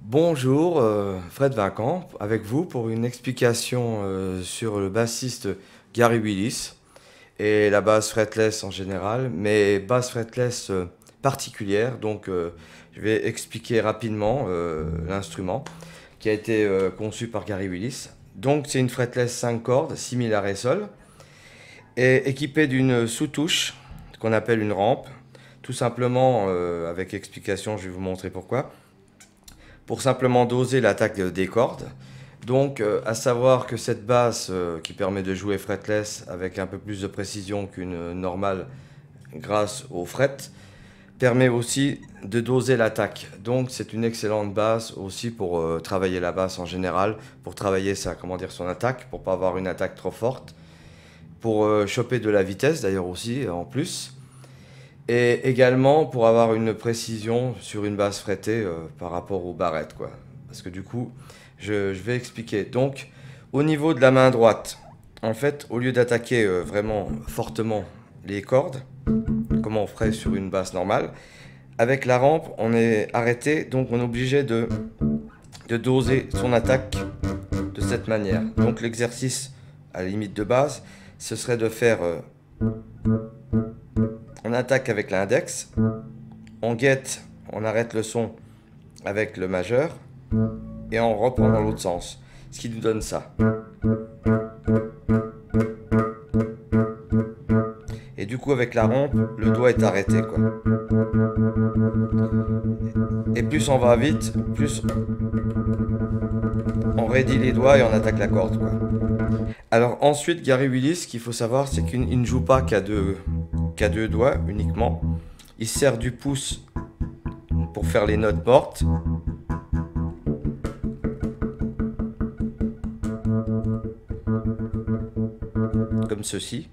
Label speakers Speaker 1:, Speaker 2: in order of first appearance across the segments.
Speaker 1: Bonjour, Fred Vincamp, avec vous pour une explication sur le bassiste Gary Willis et la basse fretless en général, mais basse fretless particulière. Donc, je vais expliquer rapidement l'instrument qui a été conçu par Gary Willis. Donc, c'est une fretless 5 cordes, similaire à sol, et équipée d'une sous-touche qu'on appelle une rampe. Tout simplement, avec explication, je vais vous montrer pourquoi. Pour simplement doser l'attaque des cordes. Donc, à savoir que cette basse qui permet de jouer fretless avec un peu plus de précision qu'une normale grâce au fret, permet aussi de doser l'attaque. Donc, c'est une excellente basse aussi pour travailler la basse en général, pour travailler son attaque, pour pas avoir une attaque trop forte, pour choper de la vitesse d'ailleurs aussi en plus. Et également pour avoir une précision sur une basse frettée par rapport aux barrettes, quoi. Parce que du coup, je vais expliquer. Donc, au niveau de la main droite, en fait, au lieu d'attaquer vraiment fortement les cordes, comme on ferait sur une basse normale, avec la rampe, on est arrêté, donc on est obligé de doser son attaque de cette manière. Donc l'exercice, à la limite de base, ce serait de faire... on attaque avec l'index, on guette, on arrête le son avec le majeur et on reprend dans l'autre sens. Ce qui nous donne ça. Et du coup avec la rampe, le doigt est arrêté, quoi. Et plus on va vite, plus on raidit les doigts et on attaque la corde, quoi. Alors ensuite, Gary Willis, ce qu'il faut savoir, c'est qu'il ne joue pas qu'à deux doigts uniquement. Il sert du pouce pour faire les notes mortes. Comme ceci.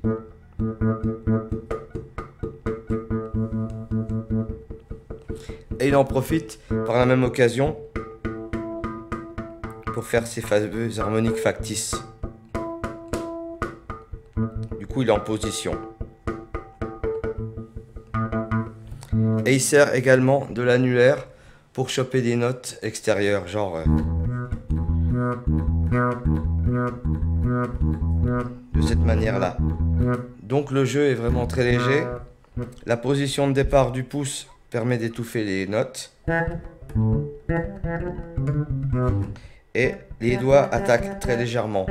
Speaker 1: Et il en profite par la même occasion pour faire ses fameuses harmoniques factices. Du coup, il est en position. Et il sert également de l'annulaire pour choper des notes extérieures, genre de cette manière-là. Donc le jeu est vraiment très léger. La position de départ du pouce permet d'étouffer les notes. Et les doigts attaquent très légèrement.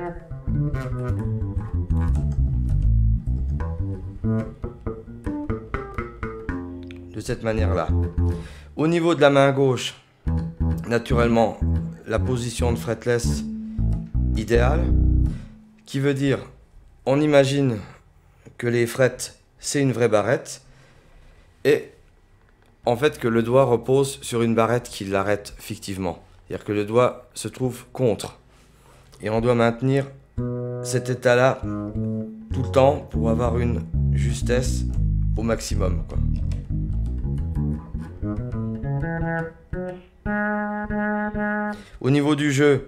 Speaker 1: De cette manière-là. Au niveau de la main gauche, naturellement, la position de fretless idéale, qui veut dire, on imagine que les frets, c'est une vraie barrette, et en fait que le doigt repose sur une barrette qui l'arrête fictivement. C'est-à-dire que le doigt se trouve contre. Et on doit maintenir cet état-là tout le temps pour avoir une justesse au maximum, quoi. Au niveau du jeu,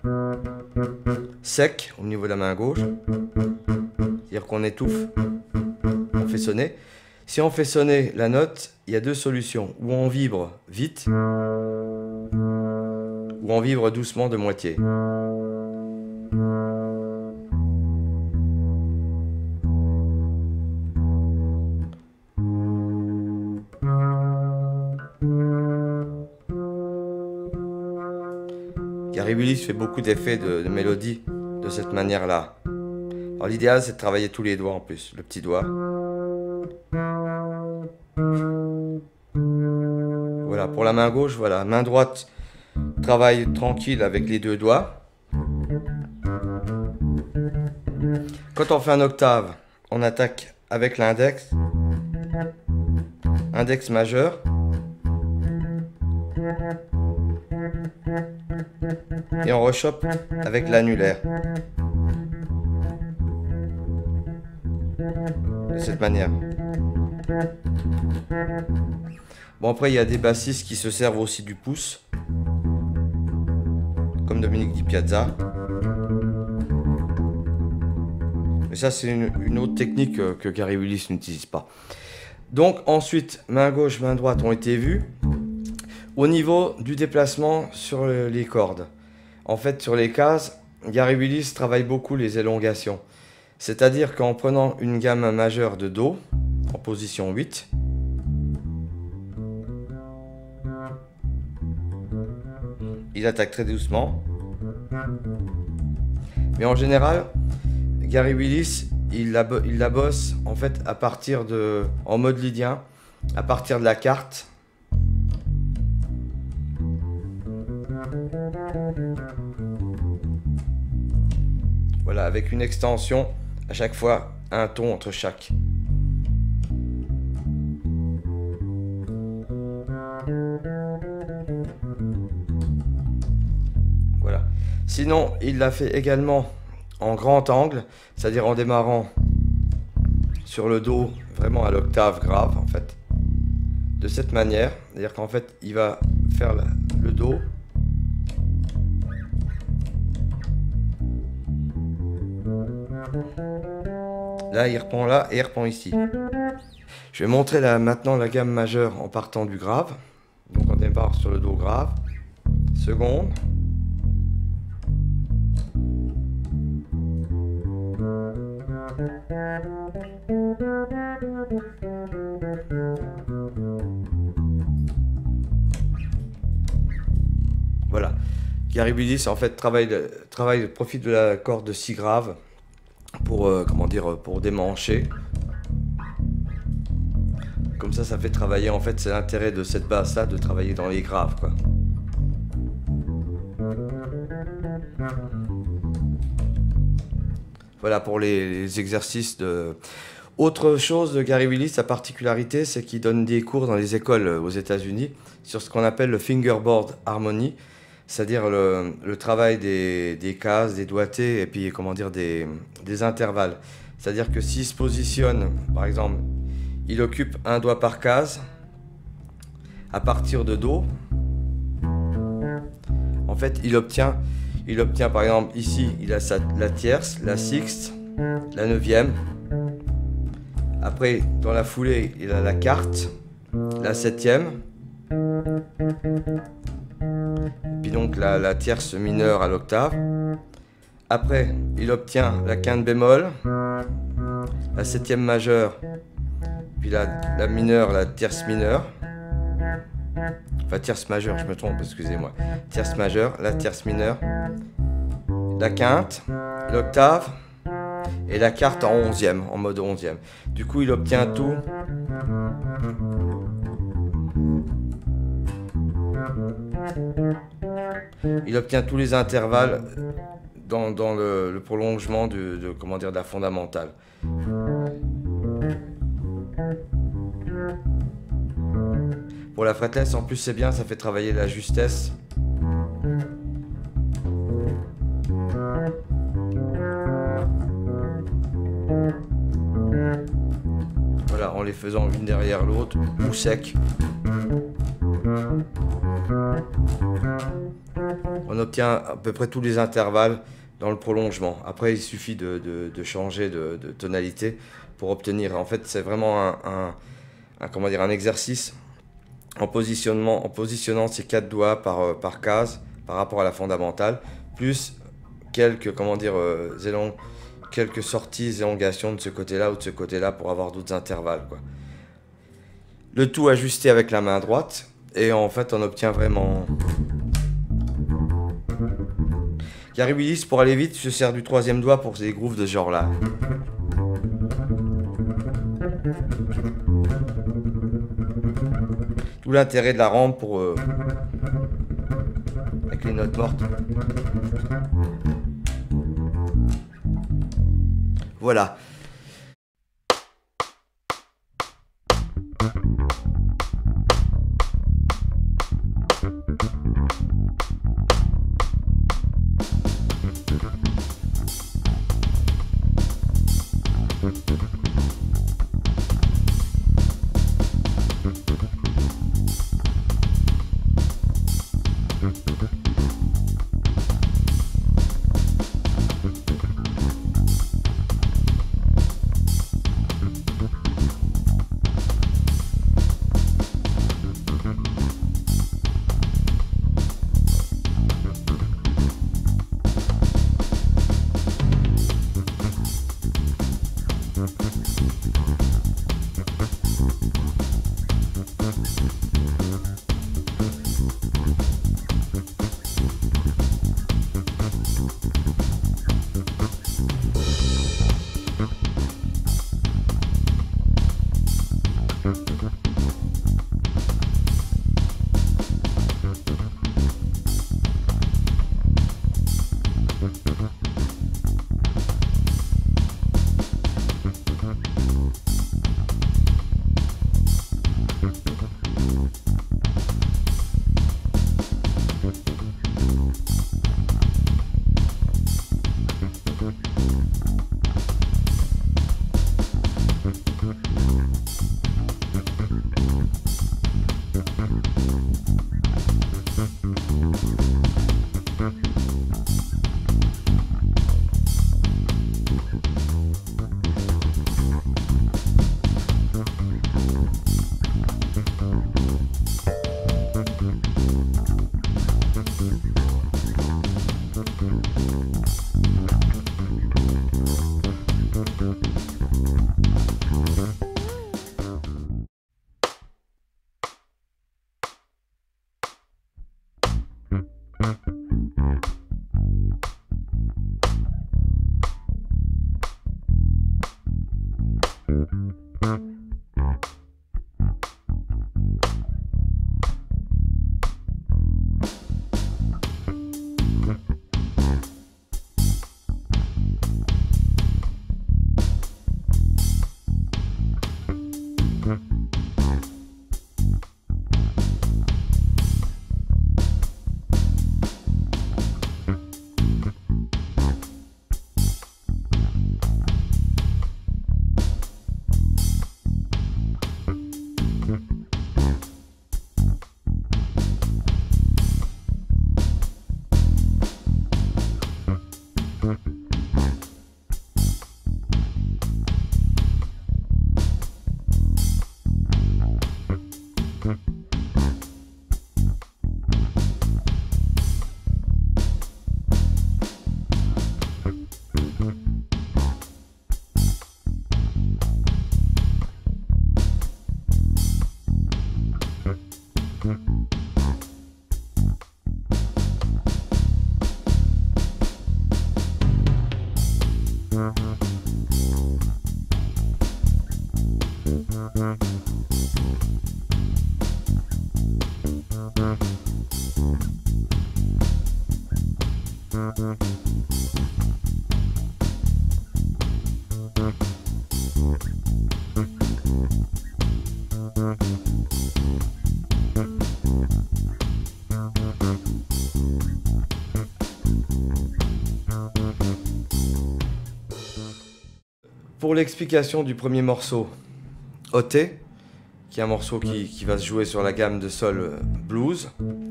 Speaker 1: sec, au niveau de la main gauche, c'est-à-dire qu'on étouffe, on fait sonner. Si on fait sonner la note, il y a deux solutions. Ou on vibre vite, ou on vibre doucement de moitié. Gary Willis fait beaucoup d'effets de mélodie de cette manière-là. Alors l'idéal, c'est de travailler tous les doigts en plus, le petit doigt. Voilà, pour la main gauche, voilà. Main droite, travaille tranquille avec les deux doigts. Quand on fait un octave, on attaque avec l'index. Index majeur. Et on rechoppe avec l'annulaire. De cette manière. Bon, après, il y a des bassistes qui se servent aussi du pouce. Comme Dominique Di Piazza. Mais ça, c'est une autre technique que Gary Willis n'utilise pas. Donc, ensuite, main gauche, main droite ont été vues. Au niveau du déplacement sur les cordes, en fait sur les cases, Gary Willis travaille beaucoup les élongations. C'est-à-dire qu'en prenant une gamme majeure de Do, en position 8, il attaque très doucement. Mais en général, Gary Willis, il la bosse en fait à partir de, en mode lydien, à partir de la carte. Voilà, avec une extension à chaque fois, un ton entre chaque. Voilà. Sinon, il l'a fait également en grand angle, c'est-à-dire en démarrant sur le Do, vraiment à l'octave grave en fait. De cette manière, c'est-à-dire qu'en fait, il va faire le Do. Là, il reprend là et il reprend ici. Je vais montrer maintenant la gamme majeure en partant du grave. Donc on démarre sur le Do grave. Seconde. Voilà. Gary Willis en fait profite de la corde de Si grave pour comment dire, pour démancher. Comme ça fait travailler, en fait c'est l'intérêt de cette basse là, de travailler dans les graves quoi. Voilà pour les exercices de... Autre chose de Gary Willis, sa particularité, c'est qu'il donne des cours dans les écoles aux États-Unis sur ce qu'on appelle le fingerboard harmony, c'est-à-dire le travail des cases, des doigtés et puis comment dire des intervalles. C'est-à-dire que s'il se positionne, par exemple, il occupe un doigt par case à partir de Do. En fait, il obtient par exemple ici, il a la tierce, la sixte, la neuvième. Après, dans la foulée, il a la quarte, la septième. Puis donc la tierce mineure à l'octave. Après, il obtient la quinte bémol, la septième majeure, puis la mineure, la tierce mineure. Enfin, tierce majeure, je me trompe, excusez-moi. Tierce majeure, la tierce mineure, la quinte, l'octave et la quarte en onzième, en mode onzième. Du coup, il obtient tout. Il obtient tous les intervalles dans le prolongement comment dire, de la fondamentale. Pour la fretless, en plus c'est bien, ça fait travailler la justesse. Voilà, en les faisant une derrière l'autre, ou sec. On obtient à peu près tous les intervalles dans le prolongement. Après, il suffit de changer de tonalité pour obtenir. En fait, c'est vraiment comment dire, un exercice en positionnant ces 4 doigts par case par rapport à la fondamentale, plus quelques, comment dire, quelques sorties, élongations de ce côté-là ou de ce côté-là pour avoir d'autres intervalles, quoi. Le tout ajusté avec la main droite et en fait on obtient vraiment... Gary Willis, pour aller vite, se sert du 3e doigt pour des grooves de ce genre-là. Tout l'intérêt de la rampe pour... avec les notes mortes. Voilà. Pour l'explication du premier morceau, OT, qui est un morceau qui va se jouer sur la gamme de sol blues,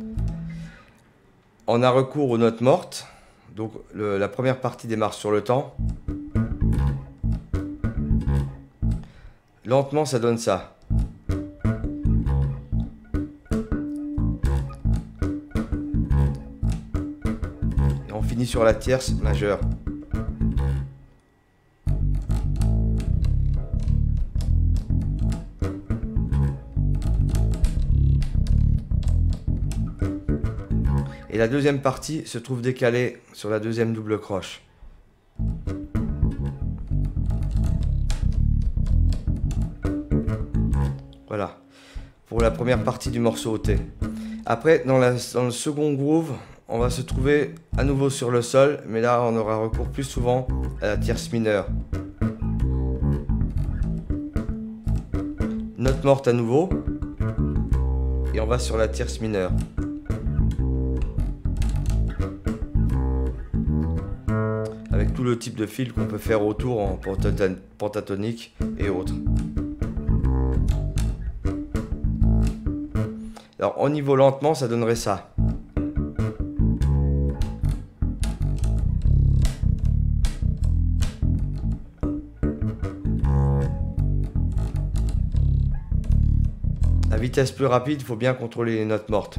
Speaker 1: on a recours aux notes mortes. Donc la première partie démarre sur le temps. Lentement, ça donne ça. Et on finit sur la tierce majeure. Et la deuxième partie se trouve décalée sur la deuxième double croche. Voilà, pour la première partie du morceau OT. Après, dans le second groove, on va se trouver à nouveau sur le sol, mais là on aura recours plus souvent à la tierce mineure. Note morte à nouveau, et on va sur la tierce mineure. Avec tout le type de fil qu'on peut faire autour en pentatonique et autres. Alors au niveau lentement, ça donnerait ça. La vitesse plus rapide, il faut bien contrôler les notes mortes.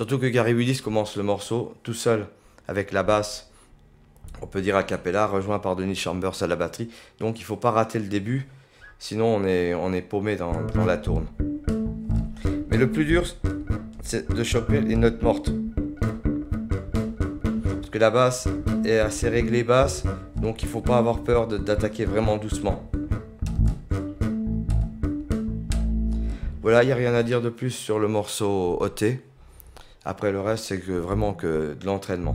Speaker 1: Surtout que Gary Willis commence le morceau tout seul avec la basse, on peut dire a cappella, rejoint par Dennis Chambers à la batterie. Donc il ne faut pas rater le début, sinon on est paumé dans la tourne. Mais le plus dur, c'est de choper les notes mortes. Parce que la basse est assez réglée basse, donc il ne faut pas avoir peur d'attaquer vraiment doucement. Voilà, il n'y a rien à dire de plus sur le morceau OT. Après le reste, c'est vraiment que de l'entraînement.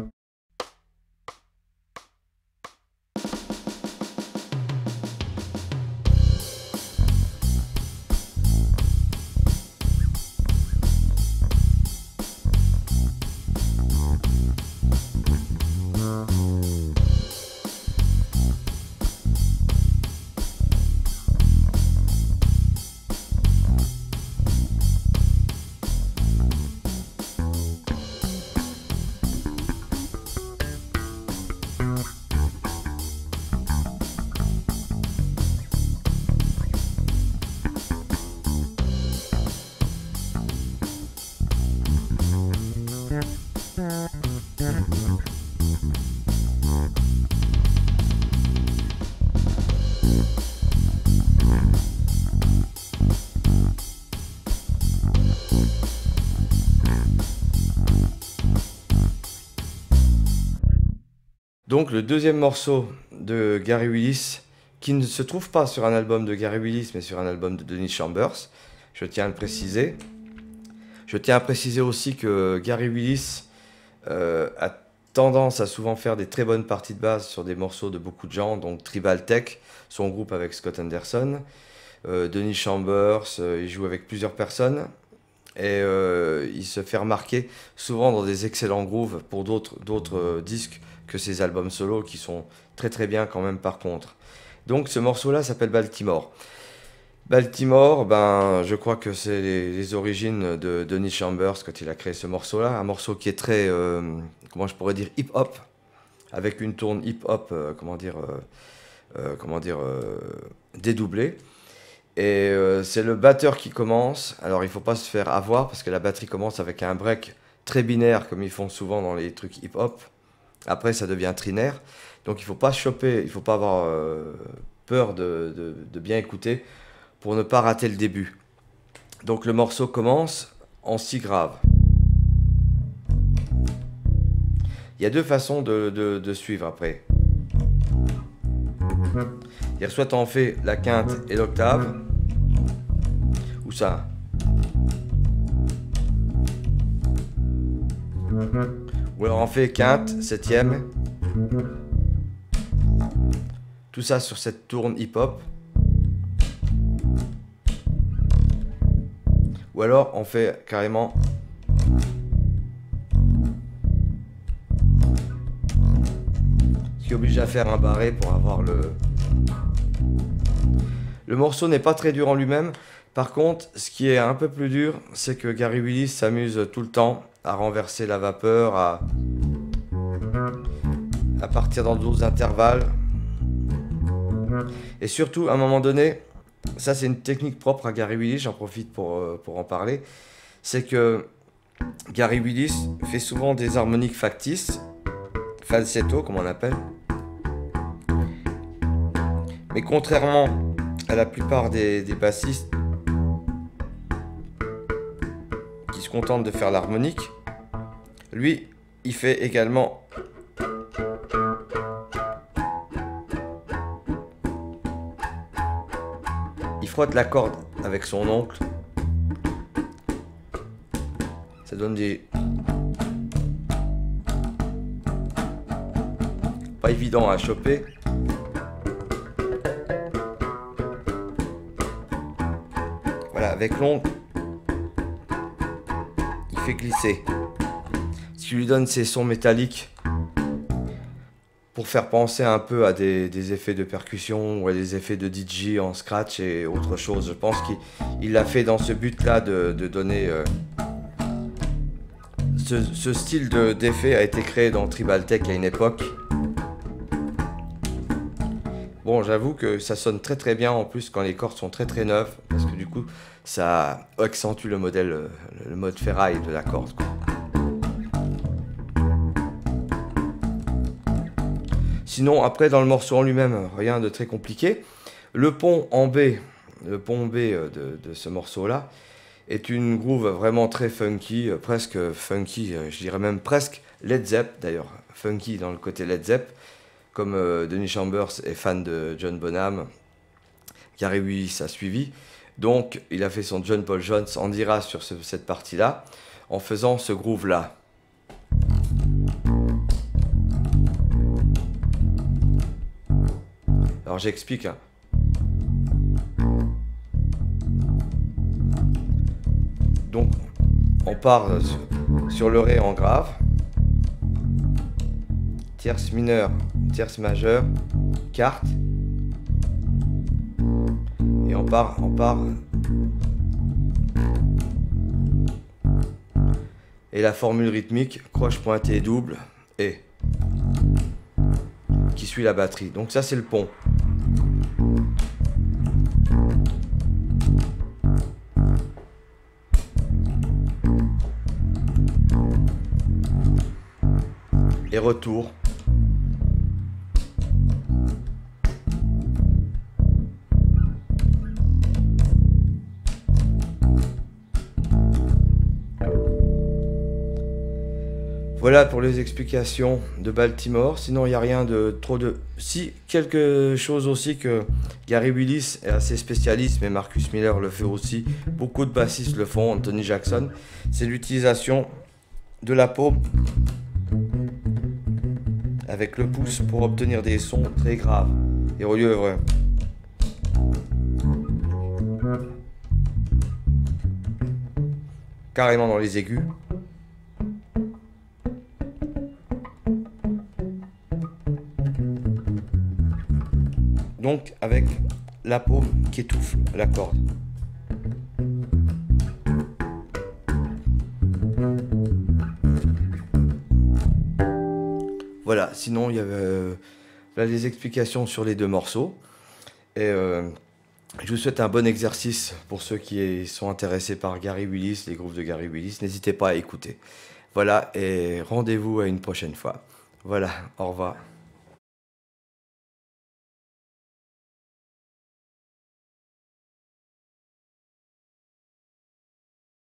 Speaker 1: Donc le deuxième morceau de Gary Willis, qui ne se trouve pas sur un album de Gary Willis, mais sur un album de Dennis Chambers, je tiens à le préciser. Je tiens à préciser aussi que Gary Willis a tendance à souvent faire des très bonnes parties de basse sur des morceaux de beaucoup de gens, donc Tribal Tech, son groupe avec Scott Anderson, Dennis Chambers, il joue avec plusieurs personnes, et il se fait remarquer souvent dans des excellents grooves pour d'autres disques que ses albums solo qui sont très très bien quand même par contre. Donc ce morceau-là s'appelle Baltimore. Baltimore, ben, je crois que c'est les origines de Dennis Chambers quand il a créé ce morceau-là. Un morceau qui est très, comment je pourrais dire, hip-hop, avec une tourne hip-hop, dédoublée. Et c'est le batteur qui commence. Alors il ne faut pas se faire avoir parce que la batterie commence avec un break très binaire comme ils font souvent dans les trucs hip-hop. Après ça devient trinaire. Donc il ne faut pas choper, il ne faut pas avoir peur de bien écouter pour ne pas rater le début. Donc le morceau commence en si grave. Il y a deux façons de suivre après. Soit on fait la quinte et l'octave, ou ça. Ou alors on fait quinte, septième. Tout ça sur cette tourne hip-hop. Ou alors on fait carrément ce qui oblige à faire un barré pour avoir le... Le morceau n'est pas très dur en lui-même. Par contre, ce qui est un peu plus dur, c'est que Gary Willis s'amuse tout le temps à renverser la vapeur, à partir dans d'autres intervalles. Et surtout, à un moment donné, ça c'est une technique propre à Gary Willis, j'en profite pour en parler, c'est que Gary Willis fait souvent des harmoniques factices, falsetto comme on appelle. Mais contrairement à la plupart des bassistes qui se contentent de faire l'harmonique, lui, il fait également il frotte la corde avec son oncle. Ça donne des... pas évident à choper. Voilà, avec l'ongle, il fait glisser. Ce qui lui donne ces sons métalliques pour faire penser un peu à des effets de percussion ou à des effets de DJ en scratch et autre chose. Je pense qu'il l'a fait dans ce but-là de donner... Ce style d'effet a été créé dans Tribal Tech à une époque. Bon, j'avoue que ça sonne très très bien en plus quand les cordes sont très très neuves, parce que du coup ça accentue le mode ferraille de la corde, quoi. Sinon, après, dans le morceau en lui-même, rien de très compliqué. Le pont en B, de ce morceau-là, est une groove vraiment très funky, presque funky, je dirais même presque Led Zepp, d'ailleurs, funky dans le côté Led Zepp, comme Dennis Chambers est fan de John Bonham, Gary Willis a suivi, donc il a fait son John Paul Jones en ira sur cette partie-là, en faisant ce groove-là. Alors j'explique, hein. Donc on part sur le Ré en grave, tierce mineure, tierce majeure, quarte, et on part, et la formule rythmique, croche pointée double, et qui suit la batterie. Donc ça c'est le pont. Et retour. Voilà pour les explications de Baltimore. Sinon, il n'y a rien de trop de... Si, quelque chose aussi que Gary Willis est assez spécialiste, mais Marcus Miller le fait aussi. Beaucoup de bassistes le font, Anthony Jackson. C'est l'utilisation de la paume avec le pouce pour obtenir des sons très graves et relievres. Carrément dans les aigus. Donc avec la paume qui étouffe la corde. Voilà, sinon il y avait là, les explications sur les deux morceaux. Et je vous souhaite un bon exercice pour ceux qui sont intéressés par Gary Willis, les grooves de Gary Willis. N'hésitez pas à écouter. Voilà, et rendez-vous à une prochaine fois. Voilà, au revoir.